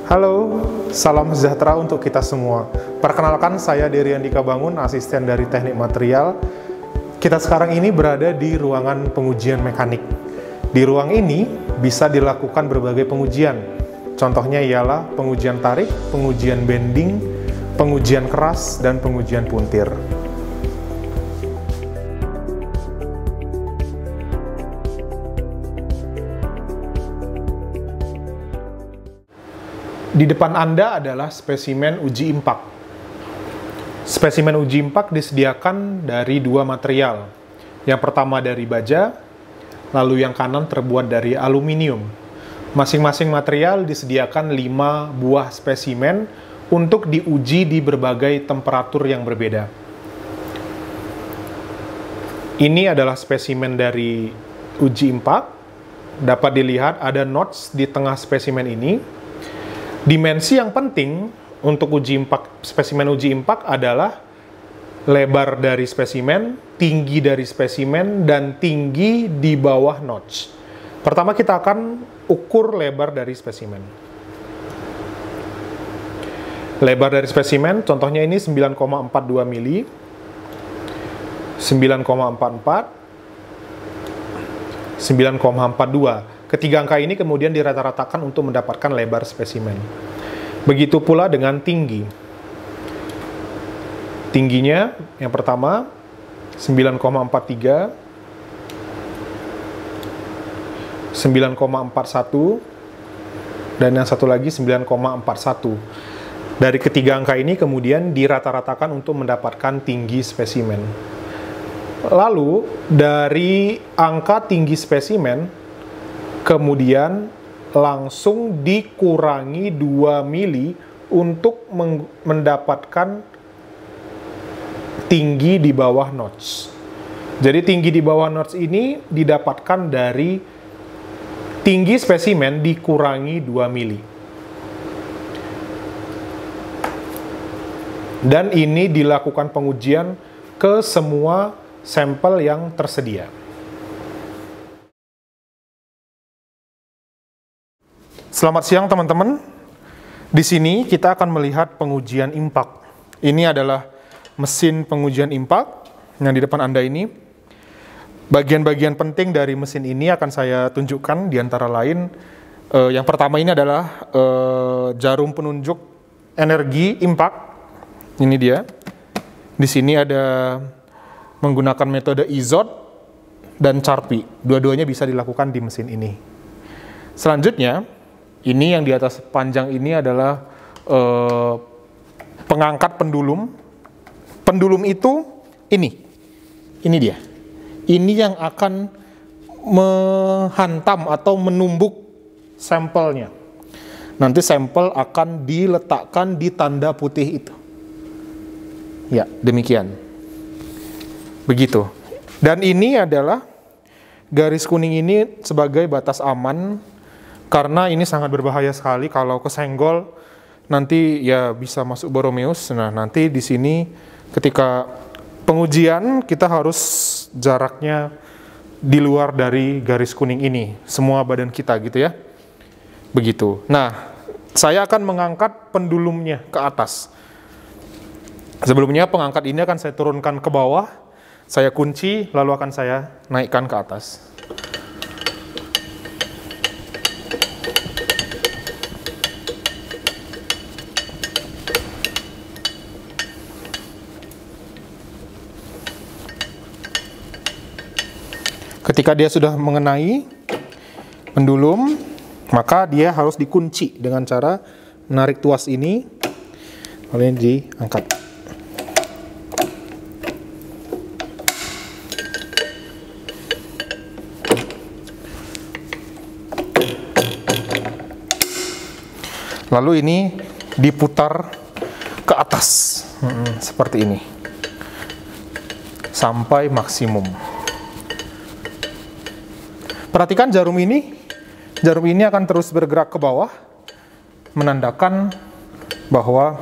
Halo, salam sejahtera untuk kita semua. Perkenalkan, saya Dery Andika Bangun, asisten dari Teknik Material. Kita sekarang ini berada di ruangan pengujian mekanik. Di ruang ini bisa dilakukan berbagai pengujian. Contohnya ialah pengujian tarik, pengujian bending, pengujian keras, dan pengujian puntir. Di depan Anda adalah spesimen uji impak. Spesimen uji impak disediakan dari dua material. Yang pertama dari baja, lalu yang kanan terbuat dari aluminium. Masing-masing material disediakan 5 buah spesimen untuk diuji di berbagai temperatur yang berbeda. Ini adalah spesimen dari uji impak. Dapat dilihat ada notch di tengah spesimen ini. Dimensi yang penting untuk spesimen uji impak adalah lebar dari spesimen, tinggi dari spesimen, dan tinggi di bawah notch. Pertama kita akan ukur lebar dari spesimen. Lebar dari spesimen, contohnya ini 9,42 mili, 9,44, 9,42. Ketiga angka ini kemudian dirata-ratakan untuk mendapatkan lebar spesimen. Begitu pula dengan tinggi. Tingginya yang pertama 9,43, 9,41, dan yang satu lagi 9,41. Dari ketiga angka ini kemudian dirata-ratakan untuk mendapatkan tinggi spesimen. Lalu dari angka tinggi spesimen kemudian langsung dikurangi 2 mili untuk mendapatkan tinggi di bawah notch. Jadi tinggi di bawah notch ini didapatkan dari tinggi spesimen dikurangi 2 mili. Dan ini dilakukan pengujian ke semua sampel yang tersedia. Selamat siang teman-teman. Di sini kita akan melihat pengujian impak. Ini adalah mesin pengujian impak yang di depan Anda ini. Bagian-bagian penting dari mesin ini akan saya tunjukkan, di antara lain yang pertama ini adalah jarum penunjuk energi impak. Ini dia. Di sini ada menggunakan metode IZOT dan Charpy. Dua-duanya bisa dilakukan di mesin ini. Selanjutnya, ini yang di atas panjang ini adalah pengangkat pendulum. Pendulum itu ini dia. Ini yang akan menghantam atau menumbuk sampelnya. Nanti sampel akan diletakkan di tanda putih itu. Ya, demikian. Begitu. Dan ini adalah garis kuning ini sebagai batas aman. Karena ini sangat berbahaya sekali kalau kesenggol nanti ya bisa masuk Borromeus. Nah, nanti di sini ketika pengujian kita harus jaraknya di luar dari garis kuning ini, semua badan kita gitu ya. Begitu. Nah, saya akan mengangkat pendulumnya ke atas. Sebelumnya pengangkat ini akan saya turunkan ke bawah, saya kunci lalu akan saya naikkan ke atas. Ketika dia sudah mengenai pendulum, maka dia harus dikunci dengan cara menarik tuas ini, lalu ini diangkat. Lalu ini diputar ke atas, seperti ini, sampai maksimum. Perhatikan jarum ini akan terus bergerak ke bawah, menandakan bahwa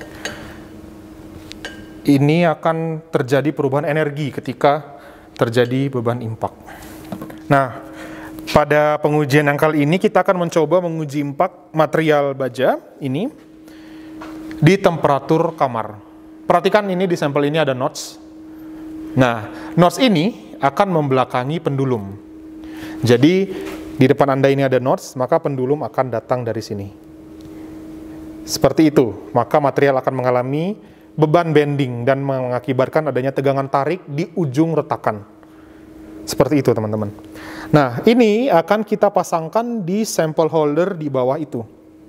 ini akan terjadi perubahan energi ketika terjadi beban impak. Nah, Pada pengujian yang kali ini kita akan mencoba menguji impak material baja ini di temperatur kamar. Perhatikan ini di sampel ini ada notch. Nah, notch ini akan membelakangi pendulum. Jadi di depan Anda ini ada notch, maka pendulum akan datang dari sini. Seperti itu, maka material akan mengalami beban bending dan mengakibatkan adanya tegangan tarik di ujung retakan. Seperti itu, teman-teman. Nah, ini akan kita pasangkan di sampel holder di bawah itu.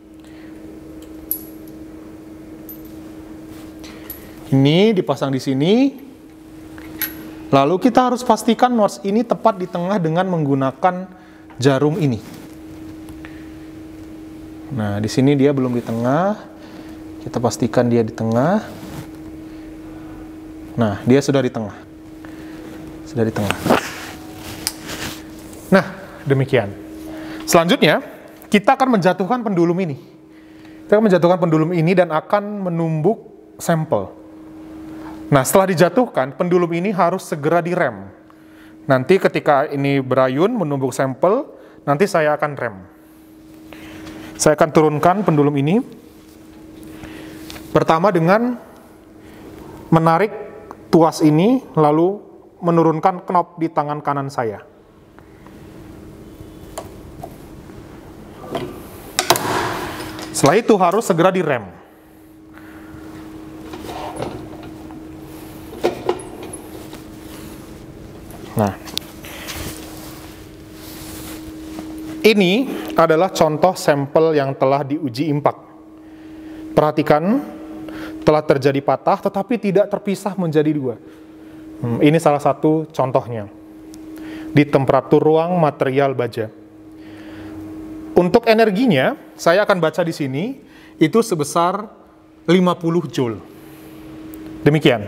Ini dipasang di sini. Lalu kita harus pastikan notch ini tepat di tengah dengan menggunakan jarum ini. Nah, di sini dia belum di tengah. Kita pastikan dia di tengah. Nah, dia sudah di tengah. Sudah di tengah. Nah, demikian. Selanjutnya, kita akan menjatuhkan pendulum ini. Kita akan menjatuhkan pendulum ini dan akan menumbuk sampel. Nah, setelah dijatuhkan, pendulum ini harus segera direm. Nanti ketika ini berayun menumbuk sampel, nanti saya akan rem. Saya akan turunkan pendulum ini. Pertama dengan menarik tuas ini, lalu menurunkan knop di tangan kanan saya. Setelah itu harus segera direm. Nah, ini adalah contoh sampel yang telah diuji impak. Perhatikan, telah terjadi patah tetapi tidak terpisah menjadi dua. Ini salah satu contohnya di temperatur ruang material baja. Untuk energinya, saya akan baca di sini, itu sebesar 50 joule. Demikian.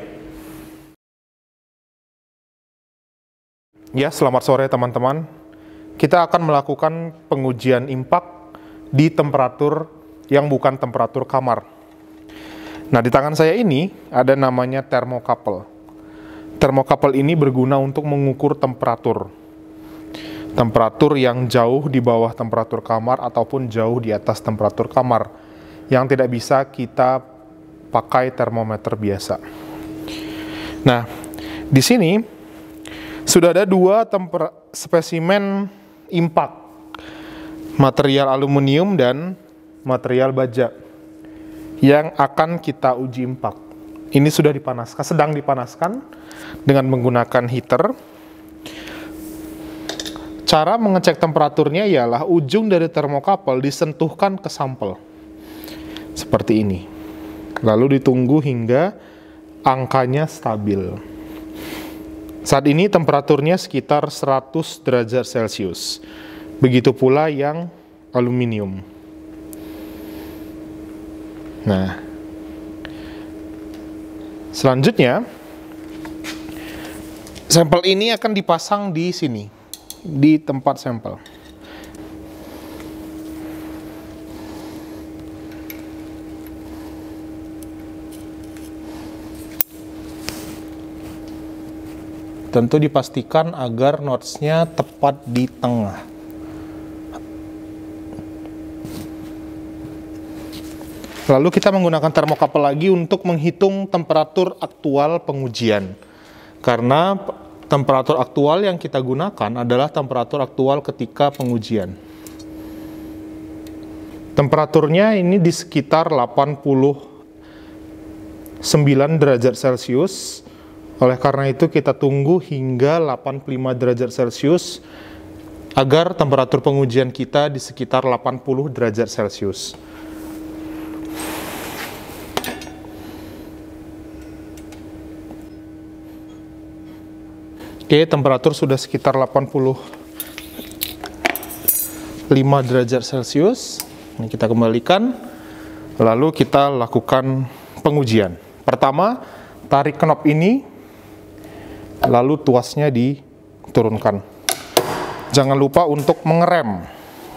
Ya, selamat sore teman-teman. Kita akan melakukan pengujian impak di temperatur yang bukan temperatur kamar. Nah, di tangan saya ini ada namanya thermocouple. Thermocouple ini berguna untuk mengukur temperatur. Temperatur yang jauh di bawah temperatur kamar ataupun jauh di atas temperatur kamar yang tidak bisa kita pakai termometer biasa. Nah, di sini sudah ada dua spesimen impak, material aluminium dan material baja yang akan kita uji impak. Ini sudah dipanaskan, sedang dipanaskan dengan menggunakan heater. Cara mengecek temperaturnya ialah ujung dari termokapel disentuhkan ke sampel. Seperti ini. Lalu ditunggu hingga angkanya stabil. Saat ini temperaturnya sekitar 100 derajat Celcius. Begitu pula yang aluminium. Nah, selanjutnya sampel ini akan dipasang di sini, di tempat sampel. Tentu dipastikan agar notch-nya tepat di tengah. Lalu kita menggunakan termokapel lagi untuk menghitung temperatur aktual pengujian. Karena temperatur aktual yang kita gunakan adalah temperatur aktual ketika pengujian. Temperaturnya ini di sekitar 89 derajat Celcius. Oleh karena itu kita tunggu hingga 85 derajat Celcius agar temperatur pengujian kita di sekitar 80 derajat Celcius. Oke, temperatur sudah sekitar 85 derajat Celcius. Ini kita kembalikan. Lalu kita lakukan pengujian. Pertama, tarik knop ini, lalu tuasnya diturunkan. Jangan lupa untuk mengerem.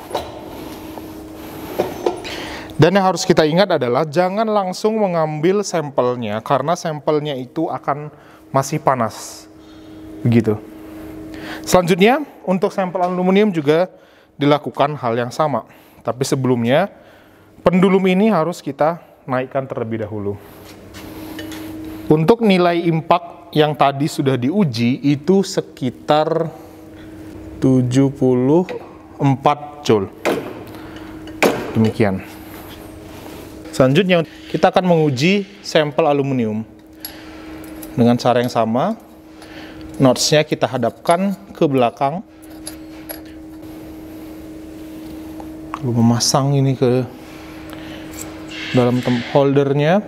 Dan yang harus kita ingat adalah jangan langsung mengambil sampelnya, karena sampelnya itu akan masih panas. Begitu. Selanjutnya, untuk sampel aluminium juga dilakukan hal yang sama. Tapi sebelumnya, pendulum ini harus kita naikkan terlebih dahulu. Untuk nilai impact yang tadi sudah diuji, itu sekitar 74 joule. Demikian. Selanjutnya, kita akan menguji sampel aluminium. Dengan cara yang sama, notch-nya kita hadapkan ke belakang. Lalu memasang ini ke dalam holdernya.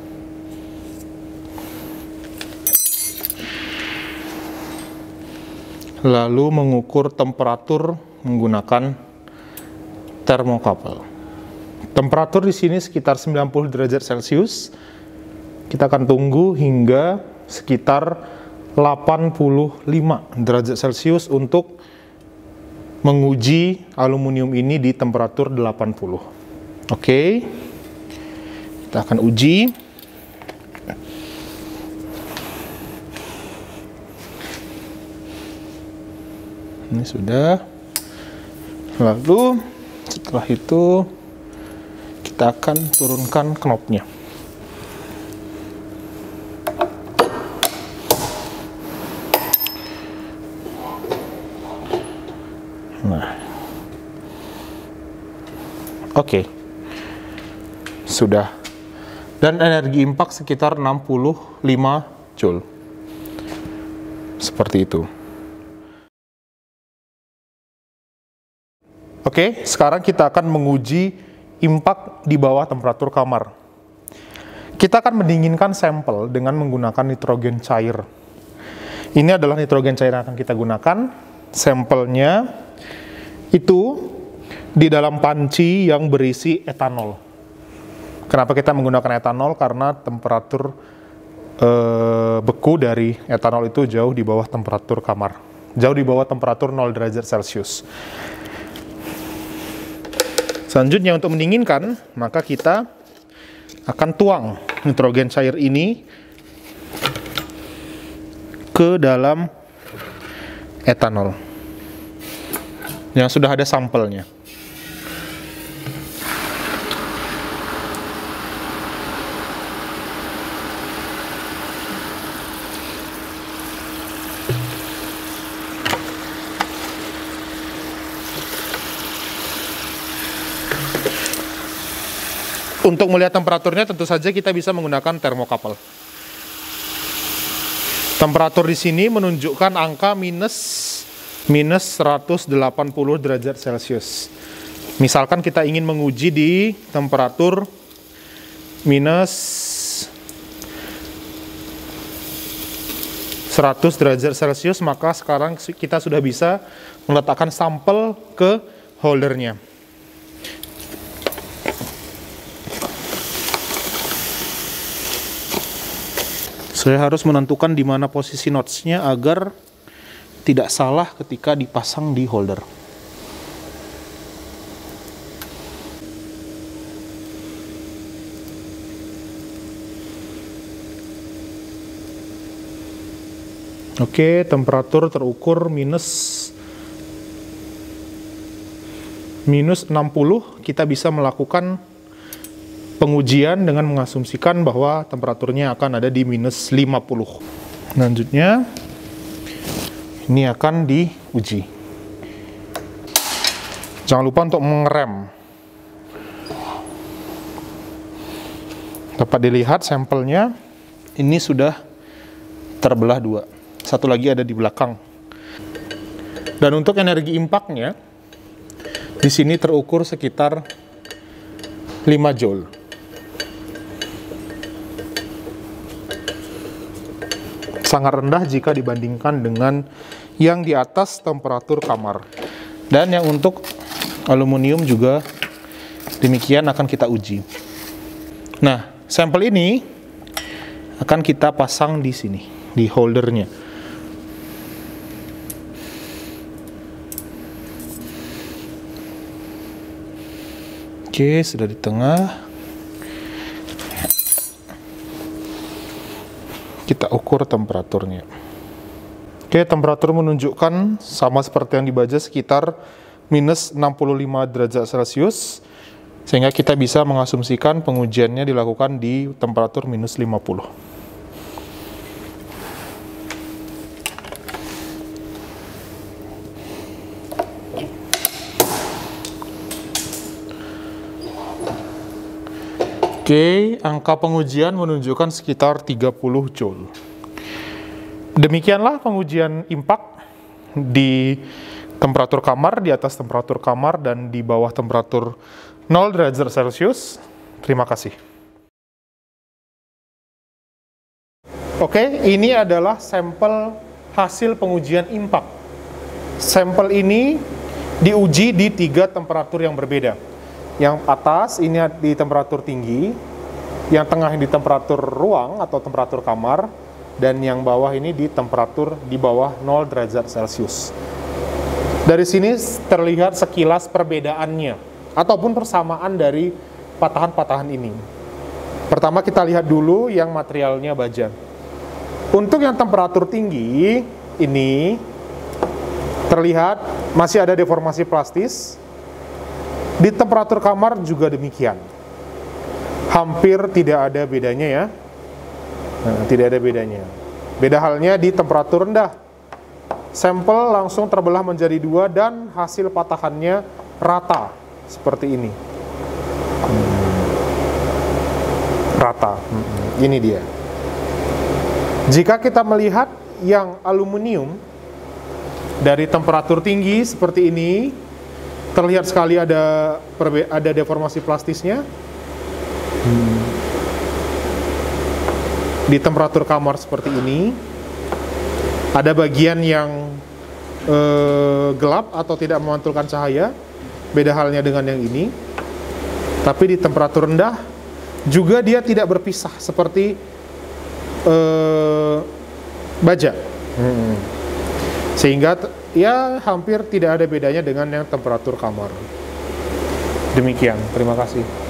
Lalu mengukur temperatur menggunakan termokapel. Temperatur di sini sekitar 90 derajat Celcius. Kita akan tunggu hingga sekitar 85 derajat Celcius untuk menguji aluminium ini di temperatur 80. Oke. Kita akan uji. Ini sudah. Lalu setelah itu kita akan turunkan knopnya. Nah, oke, sudah. Dan energi impact sekitar 65 joule. Seperti itu. Oke, sekarang kita akan menguji impact di bawah temperatur kamar. Kita akan mendinginkan sampel dengan menggunakan nitrogen cair. Ini adalah nitrogen cair yang akan kita gunakan. Sampelnya itu di dalam panci yang berisi etanol. Kenapa kita menggunakan etanol? Karena temperatur beku dari etanol itu jauh di bawah temperatur kamar. Jauh di bawah temperatur 0 derajat Celcius. Selanjutnya untuk mendinginkan, maka kita akan tuang nitrogen cair ini ke dalam etanol yang sudah ada sampelnya. Untuk melihat temperaturnya tentu saja kita bisa menggunakan termokapel. Temperatur di sini menunjukkan angka minus 180 derajat Celcius. Misalkan kita ingin menguji di temperatur minus 100 derajat Celcius, maka sekarang kita sudah bisa meletakkan sampel ke holdernya. Saya harus menentukan di mana posisi notch-nya agar tidak salah ketika dipasang di holder. Oke, temperatur terukur minus 60. Kita bisa melakukan pengujian dengan mengasumsikan bahwa temperaturnya akan ada di minus 50. Selanjutnya, ini akan diuji. Jangan lupa untuk mengerem. Dapat dilihat sampelnya, ini sudah terbelah dua. Satu lagi ada di belakang. Dan untuk energi impact-nya, di sini terukur sekitar 5 joule. Sangat rendah jika dibandingkan dengan yang di atas temperatur kamar. Dan yang untuk aluminium juga demikian akan kita uji. Nah, sampel ini akan kita pasang di sini, di holdernya. Oke, sudah di tengah. Kita ukur temperaturnya. Oke, temperatur menunjukkan sama seperti yang di baja sekitar minus 65 derajat Celcius, sehingga kita bisa mengasumsikan pengujiannya dilakukan di temperatur minus 50. Oke, angka pengujian menunjukkan sekitar 30 Joule. Demikianlah pengujian impak di temperatur kamar, di atas temperatur kamar, dan di bawah temperatur 0 derajat Celcius. Terima kasih. Oke, ini adalah sampel hasil pengujian impak. Sampel ini diuji di 3 temperatur yang berbeda. Yang atas ini di temperatur tinggi, yang tengah di temperatur ruang atau temperatur kamar, dan yang bawah ini di temperatur di bawah 0 derajat Celcius. Dari sini terlihat sekilas perbedaannya ataupun persamaan dari patahan-patahan ini. Pertama kita lihat dulu yang materialnya baja. Untuk yang temperatur tinggi ini terlihat masih ada deformasi plastis. Di temperatur kamar juga demikian. Hampir tidak ada bedanya ya. Nah, tidak ada bedanya. Beda halnya di temperatur rendah. Sampel langsung terbelah menjadi 2 dan hasil patahannya rata seperti ini. Rata. Ini dia. Jika kita melihat yang aluminium dari temperatur tinggi seperti ini, terlihat sekali ada deformasi plastisnya. Di temperatur kamar seperti ini ada bagian yang gelap atau tidak memantulkan cahaya, beda halnya dengan yang ini. Tapi di temperatur rendah juga dia tidak berpisah seperti baja, sehingga ya hampir tidak ada bedanya dengan yang temperatur kamar. Demikian, terima kasih.